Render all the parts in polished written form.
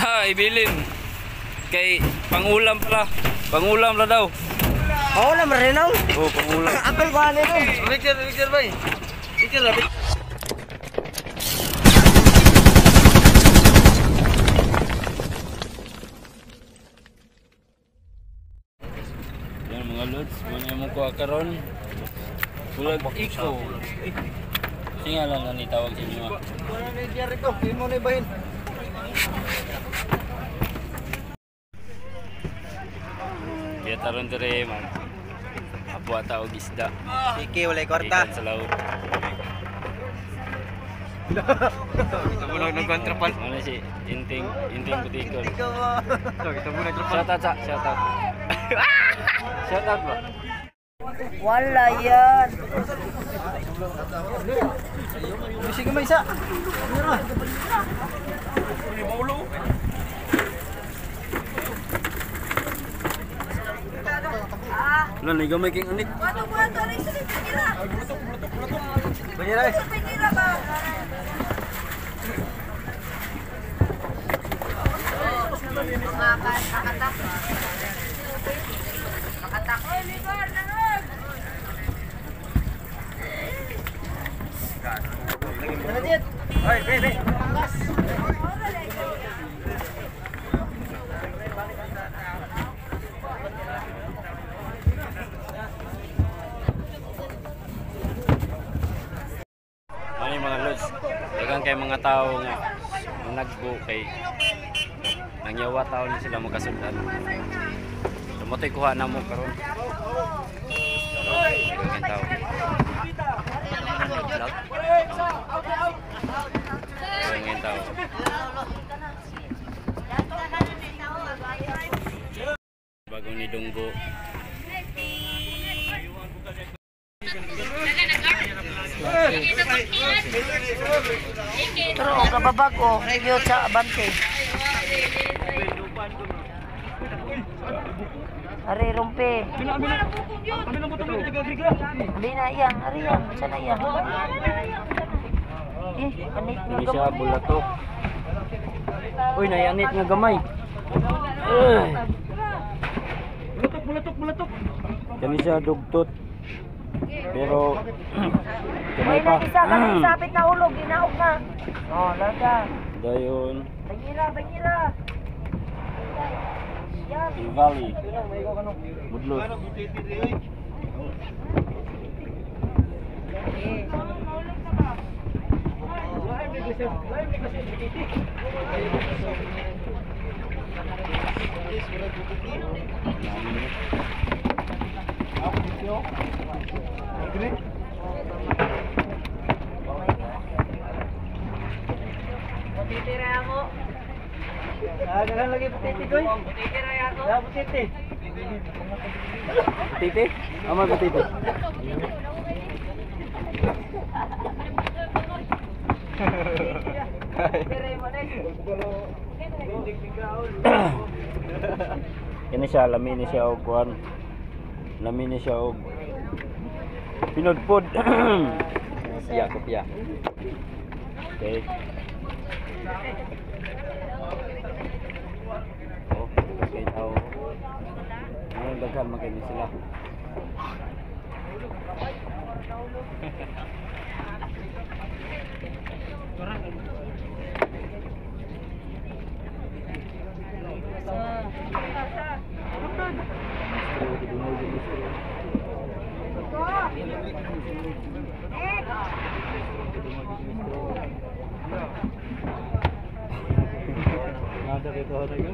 ibilin. Kay pangulam pala. Pangulam la daw. Pangulam rin daw? Oo, pangulam. Apel ko ano ito? Picture bay. Picture la. Yan mga lods, muna mo ko karon. Bulag iko. Singalan na ni tawag sa inyo. Wala na i-diary ko, hindi mo na ibahin. Kaya taron dire man. Apo ata og isda. Kiki, wala kwarta. Ikan sa laut. Kita mo na nag-contrapal. Ano si Inting Butikon. Ikaw mo. Kita mo nag-contrapal. Shout out. Shout out ba? Wala yan. Sige may isa. Lan ni gamay king unik. Wato rin sa pinira. Banyera eh. Pinira ba? Makatak. Makatak. Oy, ligar nangag. Lanjut. Oi, be. Ano yung mga lods? Dagang kay mga tao nga nagbo kay nangyawa tao ni sila magkasundan. Lumotoy kuha na mo karon. Dagang tao. Dagang tao. Bagong ni Dunggo. Pero kababag o, review sa abante. Ari rumpi. Abi na iyang, ari yan, sana iyang. Kanit Ini nga siya gamay. bulato. Uy, nayanit nga gamay. Bulatok. Kani siya dugtot. Pero May nag-isa ka na isapit na ulog, ginaog na. Oh, laga. dayon Bangira. Yan. Valley. Budlos. Titira ako. Ganun lagi putiti ko. Titira ako. Ya putiti. Titi? Ama ba titi? Kini siya lamin siya og kuan. Lamin siya og pinudpod. Kopya. Okay. Oh, okay tao. Ang daghan magani sila. Nada dito na yun.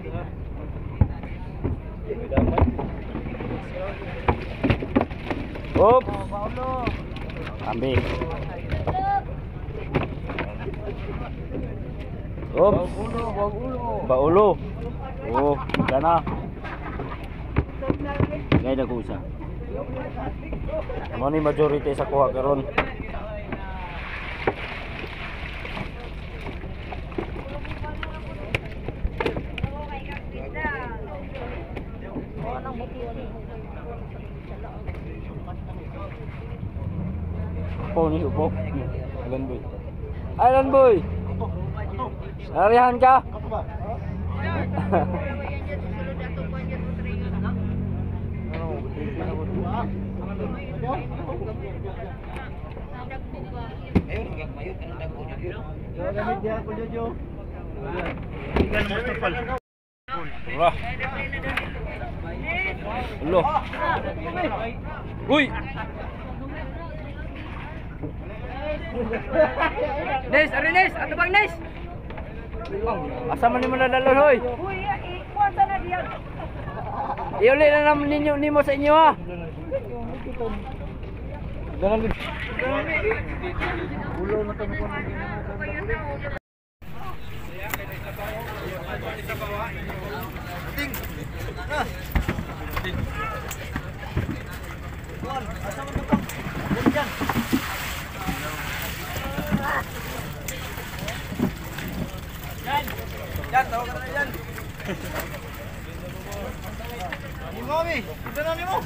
Hop. Ambil. Hop. Baulo. Oh, kana. Gaya na kusa. Amo ni majority sa kuha karon. Upo ni upo. Island boy. Island boy. Narihan ka? Wah. Loh. Uy. Nes, ari Nes, ato bang Nes? Asa man nimo nadalon hoy? Uy, ikuha sana diyan. Iuli na naman ninyo nimo sa inyo ha. Ulo na to ko. Yan, tawagan na yan. Ni Mami, ito na ni mo.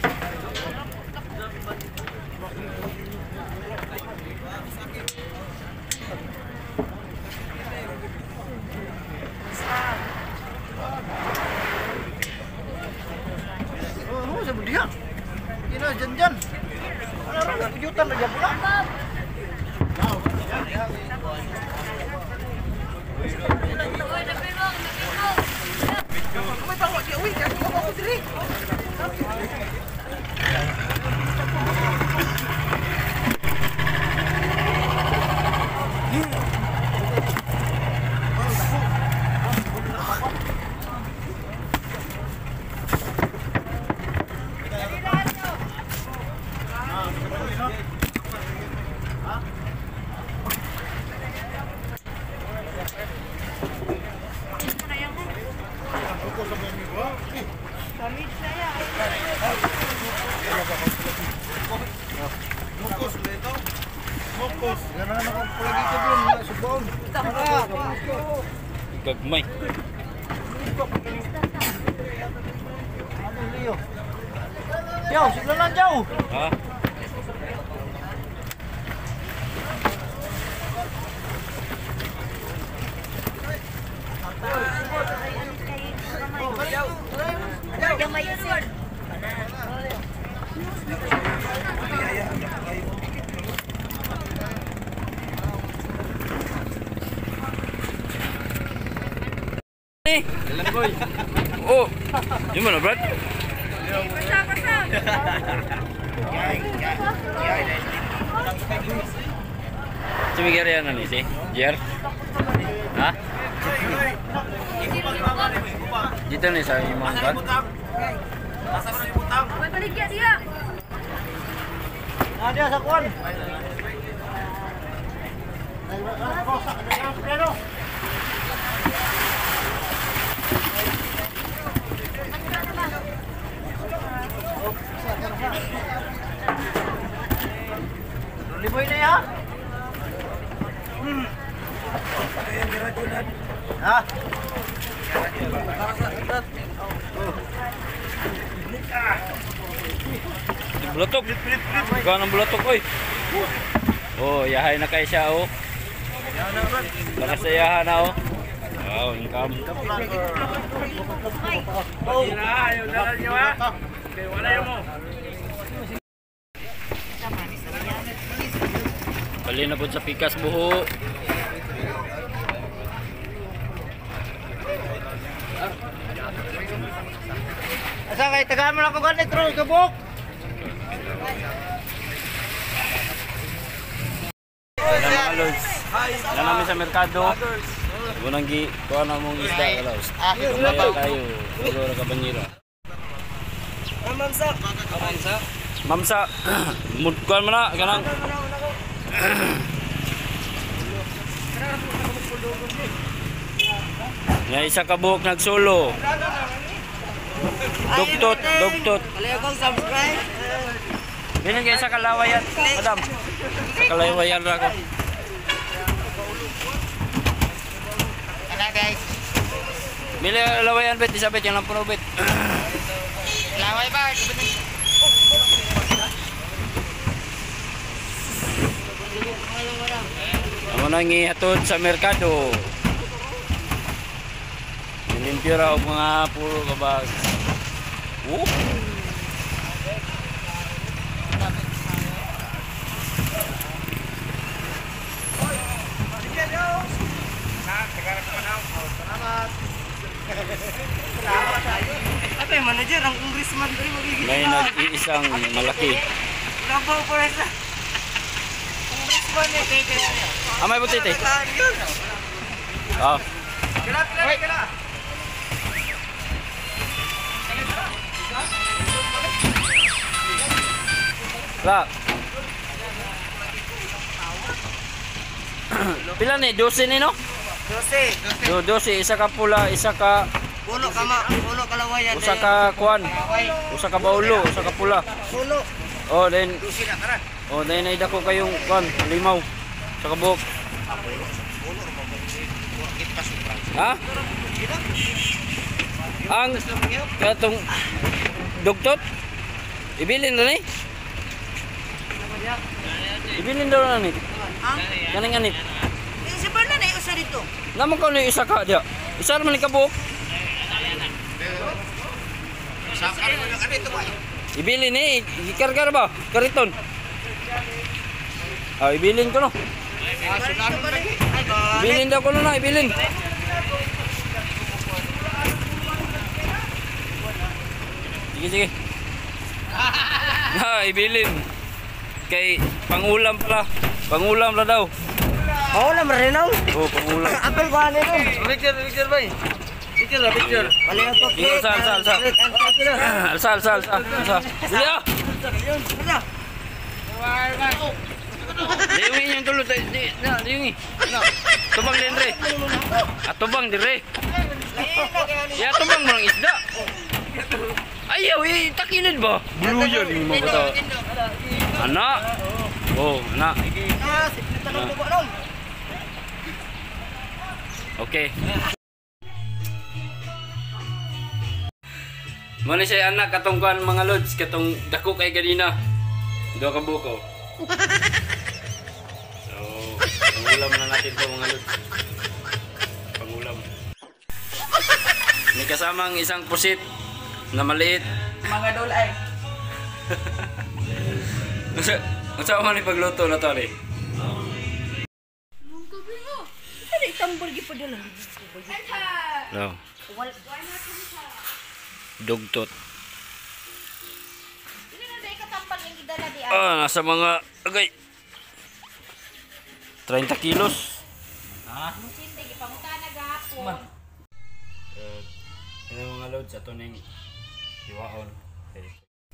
Oh, sa budiha. Ina jan-jan. Ano ra kejutan aja pula. May tawa dia, uy, aku mau diri. Mokos, ganaan ako pula dito dun, subon. Gagmay. Ano Leo? Yo, sigla lang jauh. Ha? Yang may isir. Oh, gimana, Brad? Pasang. Cumikir ya nih sih, Jer? Hah? Gitu nih saya imam kan? May baligya dia. Ada sakuan. Liboy na ya? Ha? Bulutok. Ikaw ng bulutok, oy. Oh, yahay na kayo siya, oh. Para sa yahan na, oh. Wow, income. Ayaw na nyo, ha? Okay, wala yun mo. Bali na po sa pikas buho. Asa kay tagaan mo lang ko ganit ro gabok. Yan mga lods. Yan namin sa merkado. Gunang kuha na mong isda, kalaos. Kumaya tayo. Puro na kabanyero. Mamsa. Mamsa. Mamsa. Kuha mo na, ganang. Nga isa ka buhok nagsulo. Dugtot, dugtot. Kaliya kong subscribe. Bilang kayo sa kalawayan, madam. Sa kalawayan ra ko. Ano guys? Bili kalawayan bet, isabit yung lampuno bet. Laway ba? Amo nang ihatod sa merkado. Limpyo raw mga puro kabag. Apa yung manager? Ang congressman ko rin magiging. May nag-iisang malaki. Bravo po rin sa congressman eh. May butite. Oh. Kala. Lah. Pila ni? 12 ni no? 12. 12, isa ka pula, isa ka Puno kalawayan. usa ka kuan, usa ka baulo, usa ka pula. Puno. Oh, then 12 na tara. oh, then ay dako kayong kuan, limaw sa kabuk. Ha? Ang katong dugtot ibilin na ni? Ibilin daw na ni. Kaning anit. Si Berna na usa dito. Naman ko ni isa ka dia. Isa man ni kabuk. Sakar mo yung anito ba? Ibilin ni, ikargar ba? Kariton. Ah, ibilin ko no. Ibilin daw ko no na, ibilin. Sige. Ha, ibilin. Kay pangulam pala. Pangulam la daw. Oo na marinaw. Oh, pangulam. Apel ko ano ito? Picture bay. Picture. Palingan ko. Sige, alsa. Dili ah. Liwin yung tulo. Liwin. Tubang din re. Atubang dire. Ya, tubang mo ng isda. Ayaw, takilid ba? Buluyan yung mga bata. Anak. Oh, anak. Okay. Muna siya anak katungkuan mga lods, katong dako kay ganina. Dua ka buko. So, pangulam na natin to mga lods. Pangulam. May kasamang isang pusit na maliit. Mga dolay. Unsa man ni pagluto na to ni? Ano itambol gi padala? No. Dugtot. Ini na dai katambal yang idala di Nasa mga agay 30 kilos. Musinte gi pangutana gahapon. Ano mga loads ato ning hiwaon. Okay.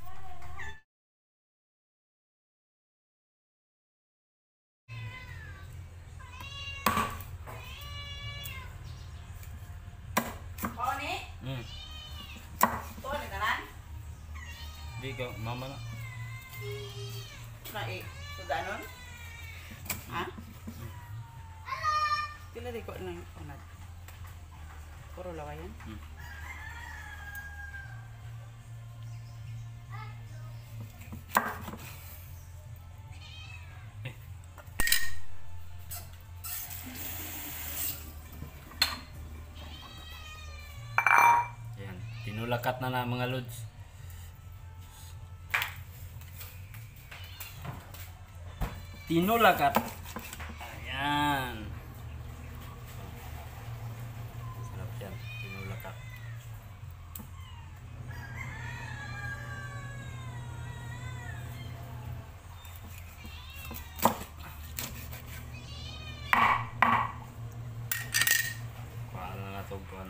Di ka mama na. Sudanon? Ha? Pila di ko nang unad. Puro lawayan. Yan, tinulakat na mga lods. Tinulakat. Ayan. Sarap yan, tinulakat. Paano na ito buwan?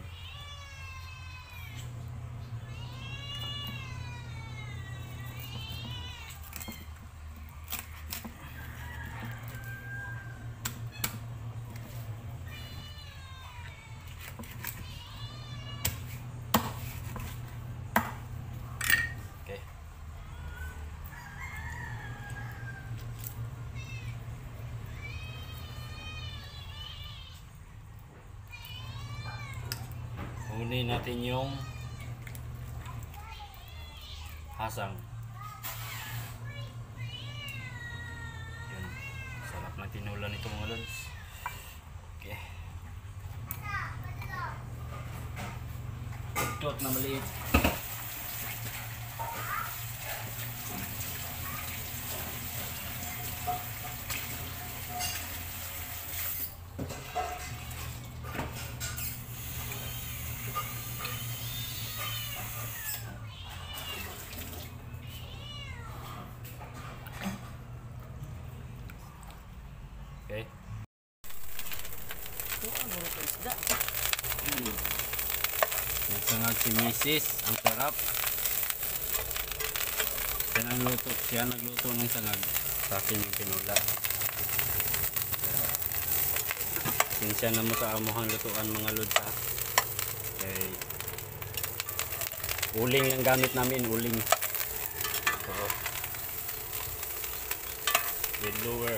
Okay. Kunin natin yung hasang. Yun. Sarap ng tinulan nito mga lods. Okay. baluktot na maliit. Okay. Nagsangag si Mrs. Ang sarap. Siya nagluto ng sangag. Sa akin yung pinula. Sinsya na mo sa amuhang lutuan mga lodsa. Okay. Uling ang gamit namin. Uling. So, with lower.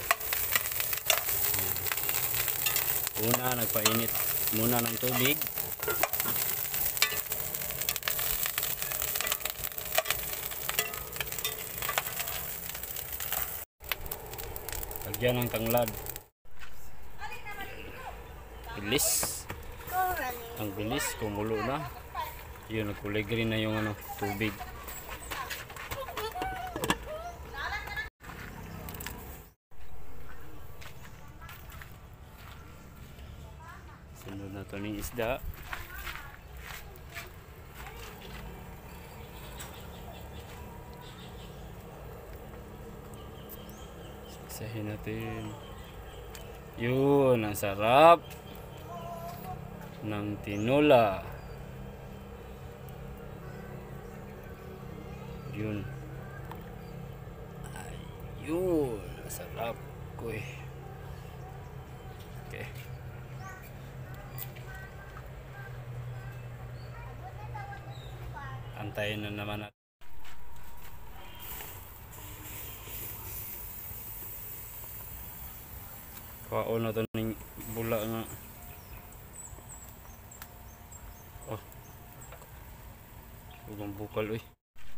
Una, nagpainit muna ng tubig. Lagyan ng tanglad. Bilis. Ang bilis, kumulo na. Yun, nagkulay green na yung tubig. Sunod na ito ng isda. Saksahin natin. Yun, ang sarap ng tinola. Yun. Ayun, ang sarap ko eh. Okay. Antayin na naman natin. Kaon na ito ng bula nga. Oh. Huwag bukal uy.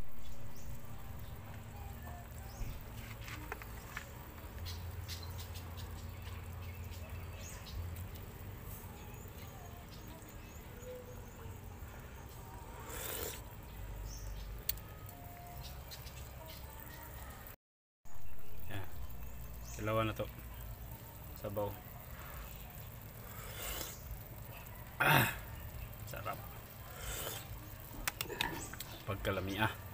Yan. Dalawa na to. Sabaw. Sarap. Pagkalami